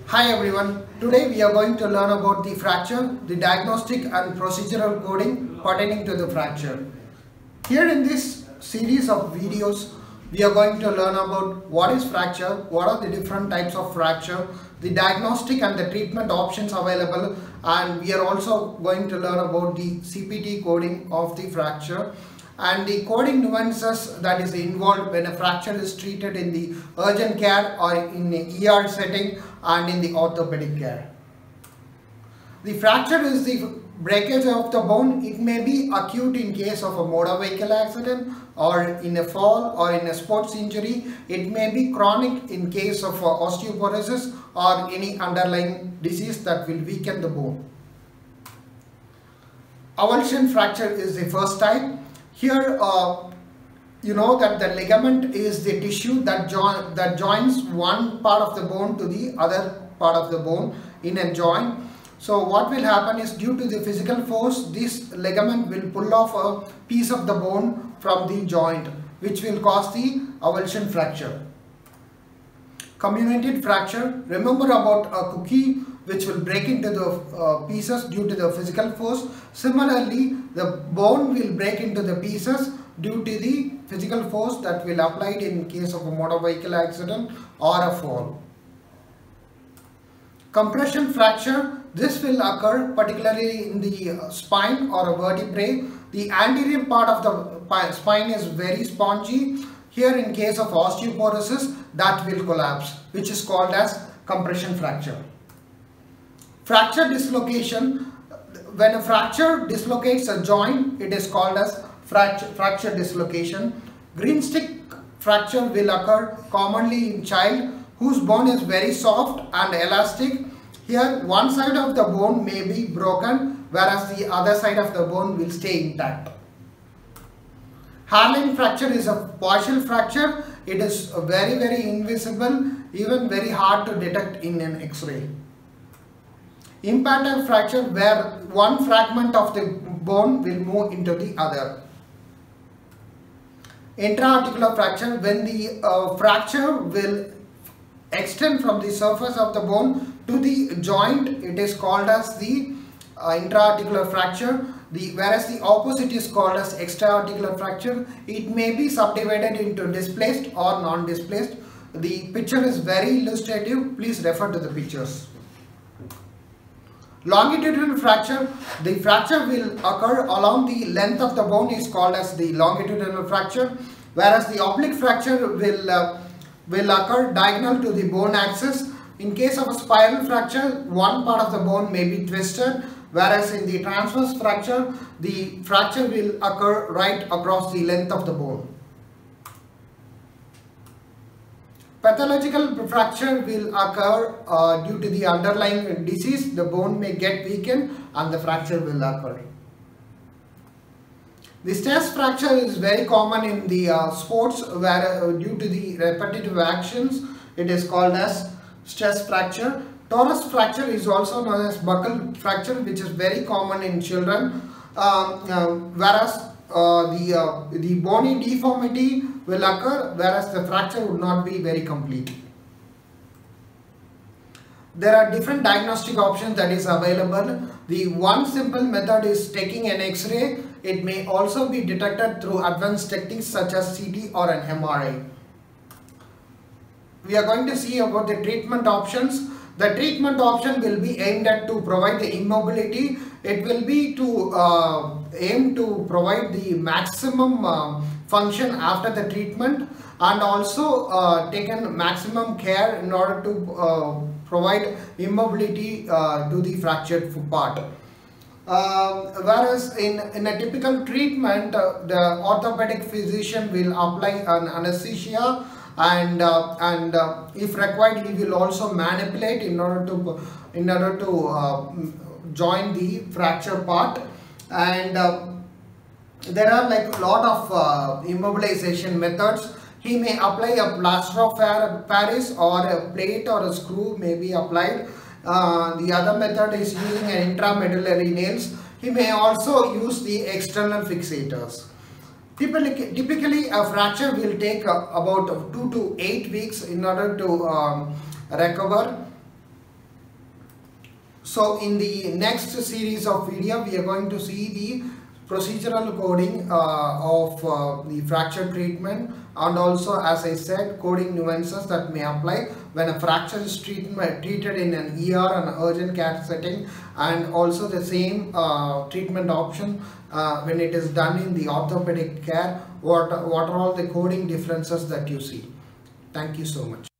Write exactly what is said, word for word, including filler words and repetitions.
Hi everyone, today we are going to learn about the fracture, the diagnostic and procedural coding pertaining to the fracture. Here in this series of videos, we are going to learn about what is fracture, what are the different types of fracture, the diagnostic and the treatment options available, and we are also going to learn about the C P T coding of the fracture and the coding nuances that is involved when a fracture is treated in the urgent care or in the E R setting and in the orthopedic care. The fracture is the breakage of the bone. It may be acute in case of a motor vehicle accident or in a fall or in a sports injury. It may be chronic in case of osteoporosis or any underlying disease that will weaken the bone. Avulsion fracture is the first type. Here uh, you know that the ligament is the tissue that, join, that joins one part of the bone to the other part of the bone in a joint. So what will happen is, due to the physical force, this ligament will pull off a piece of the bone from the joint, which will cause the avulsion fracture. Comminuted fracture, remember about a cookie which will break into the uh, pieces due to the physical force. Similarly, the bone will break into the pieces due to the physical force that will apply in case of a motor vehicle accident or a fall. Compression fracture, this will occur particularly in the uh, spine or a vertebrae. The anterior part of the spine is very spongy. Here in case of osteoporosis, that will collapse, which is called as compression fracture. Fracture dislocation, when a fracture dislocates a joint, it is called as fracture, fracture dislocation. Green stick fracture will occur commonly in child whose bone is very soft and elastic. Here one side of the bone may be broken, whereas the other side of the bone will stay intact. Hairline fracture is a partial fracture. It is very very invisible, even very hard to detect in an X-ray. Implantar fracture, where one fragment of the bone will move into the other. Intra-articular fracture, when the uh, fracture will extend from the surface of the bone to the joint, it is called as the uh, intra-articular fracture. The, whereas the opposite is called as extra-articular fracture. It may be subdivided into displaced or non-displaced. The picture is very illustrative. Please refer to the pictures. Longitudinal fracture, the fracture will occur along the length of the bone is called as the longitudinal fracture, whereas the oblique fracture will, uh, will occur diagonal to the bone axis. In case of a spiral fracture, one part of the bone may be twisted, whereas in the transverse fracture, the fracture will occur right across the length of the bone. Pathological fracture will occur uh, due to the underlying disease. The bone may get weakened and the fracture will occur. The stress fracture is very common in the uh, sports, where uh, due to the repetitive actions, it is called as stress fracture. Torus fracture is also known as buccal fracture, which is very common in children, uh, uh, whereas uh, the, uh, the bony deformity will occur, whereas the fracture would not be very complete. There are different diagnostic options that is available. The one simple method is taking an X-ray. It may also be detected through advanced techniques such as C T or an M R I. We are going to see about the treatment options. The treatment option will be aimed at to provide the immobility. It will be to uh, aim to provide the maximum uh, function after the treatment, and also uh, taken maximum care in order to uh, provide immobility uh, to the fractured part. Uh, whereas in, in a typical treatment, uh, the orthopedic physician will apply an anesthesia, and uh, and uh, if required, he will also manipulate in order to in order to uh, join the fracture part. And uh, there are like a lot of uh, immobilization methods. He may apply a plaster of Paris, or a plate or a screw may be applied. Uh, the other method is using an intramedullary nails. He may also use the external fixators. Typically, typically a fracture will take uh, about two to eight weeks in order to um, recover. So in the next series of video, we are going to see the procedural coding uh, of uh, the fracture treatment, and also, as I said, coding nuances that may apply when a fracture is treatment, treated in an E R and urgent care setting, and also the same uh, treatment option uh, when it is done in the orthopedic care. What, what are all the coding differences that you see? Thank you so much.